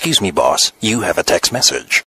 Excuse me, boss. You have a text message.